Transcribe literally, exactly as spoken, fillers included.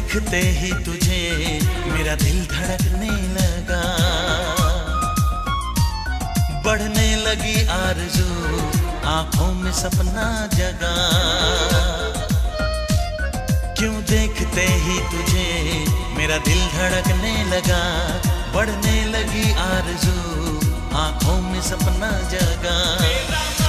देखते ही तुझे मेरा दिल धड़कने लगा, बढ़ने लगी आरज़ू, आंखों में सपना जगा। क्यों देखते ही तुझे मेरा दिल धड़कने लगा, बढ़ने लगी आरज़ू, आंखों में सपना जगा।